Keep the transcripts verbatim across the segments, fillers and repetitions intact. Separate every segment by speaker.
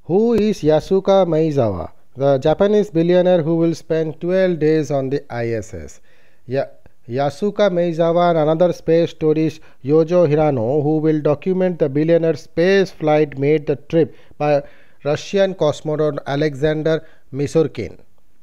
Speaker 1: Who is Yasuka Meizawa, the Japanese billionaire who will spend twelve days on the I S S? Ya- Yasuka Meizawa and another space tourist Yojo Hirano, who will document the billionaire's space flight, made the trip by Russian cosmonaut Alexander Misurkin.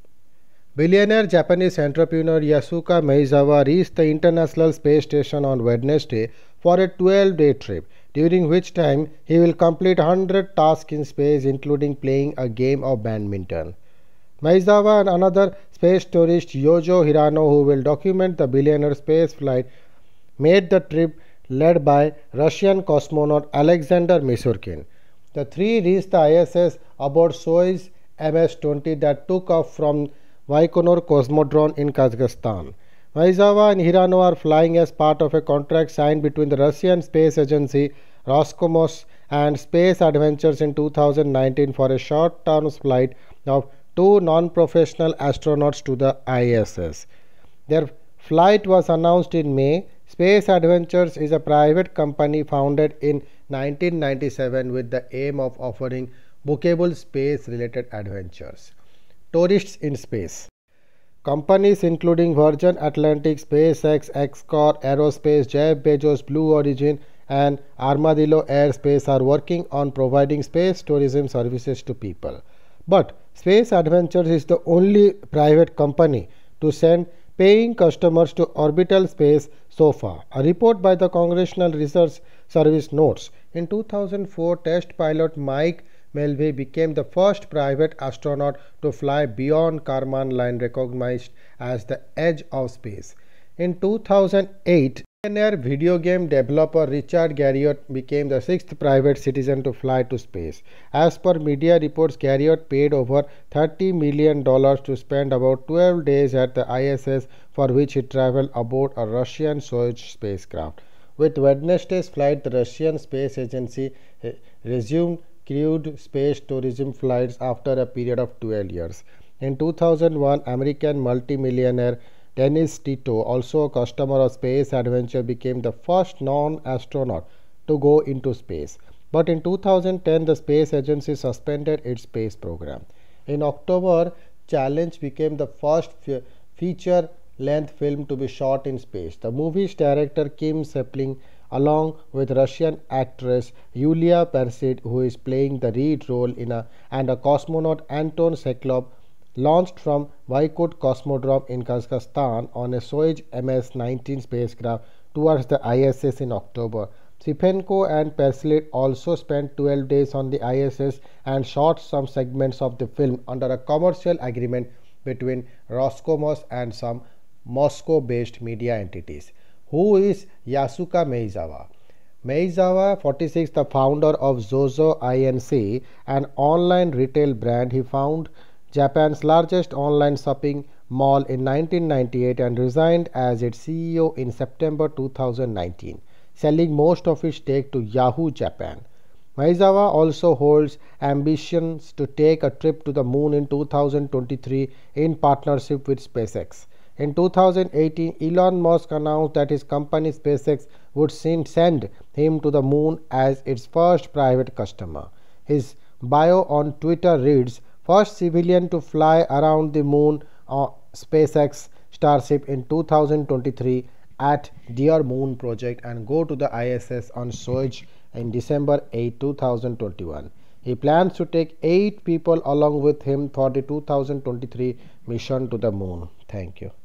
Speaker 1: Billionaire Japanese entrepreneur Yasuka Meizawa reached the International Space Station on Wednesday for a twelve day trip, during which time he will complete one hundred tasks in space, including playing a game of badminton. Meizawa and another space tourist Yojo Hirano, who will document the billionaire space flight, made the trip led by Russian cosmonaut Alexander Misurkin. The three reached the I S S aboard Soyuz M S twenty that took off from Baikonur Cosmodrome in Kazakhstan. Meizawa and Hirano are flying as part of a contract signed between the Russian space agency Roscosmos and Space Adventures in two thousand nineteen for a short-term flight of two non-professional astronauts to the I S S. Their flight was announced in May. Space Adventures is a private company founded in nineteen ninety-seven with the aim of offering bookable space-related adventures. Tourists in space. Companies including Virgin Atlantic, SpaceX, Xcor Aerospace, Jeff Bezos, Blue Origin, and Armadillo Airspace are working on providing space tourism services to people. But Space Adventures is the only private company to send paying customers to orbital space so far. A report by the Congressional Research Service notes in two thousand four, test pilot Mike Melvey became the first private astronaut to fly beyond Kármán line, recognized as the edge of space. In two thousand eight, billionaire video game developer Richard Garriott became the sixth private citizen to fly to space. As per media reports, Garriott paid over thirty million dollars to spend about twelve days at the I S S, for which he traveled aboard a Russian Soyuz spacecraft. With Wednesday's flight, the Russian Space Agency resumed crewed space tourism flights after a period of twelve years. In two thousand one, American multimillionaire Dennis Tito, also a customer of Space Adventure, became the first non-astronaut to go into space. But in two thousand ten, the space agency suspended its space program. In October, Challenge became the first feature-length film to be shot in space. The movie's director Kim Sepling, along with Russian actress Yulia Persid, who is playing the lead role in a, and a cosmonaut Anton Chekhov, launched from Baikonur Cosmodrome in Kazakhstan on a Soyuz M S nineteen spacecraft towards the I S S in October. Siphenko and Perslid also spent twelve days on the I S S and shot some segments of the film under a commercial agreement between Roscosmos and some Moscow-based media entities. Who is Yasuka Meizawa? Meizawa, forty-six, the founder of Zozo Inc., an online retail brand. He founded Japan's largest online shopping mall in nineteen ninety-eight and resigned as its C E O in September two thousand nineteen, selling most of its stake to Yahoo Japan. Meizawa also holds ambitions to take a trip to the moon in two thousand twenty-three in partnership with SpaceX. In two thousand eighteen, Elon Musk announced that his company SpaceX would send him to the moon as its first private customer. His bio on Twitter reads, "First civilian to fly around the moon on SpaceX Starship in two thousand twenty-three at Dear Moon project, and go to the I S S on Soyuz in December eighth, two thousand twenty-one. He plans to take eight people along with him for the two thousand twenty-three mission to the moon." Thank you.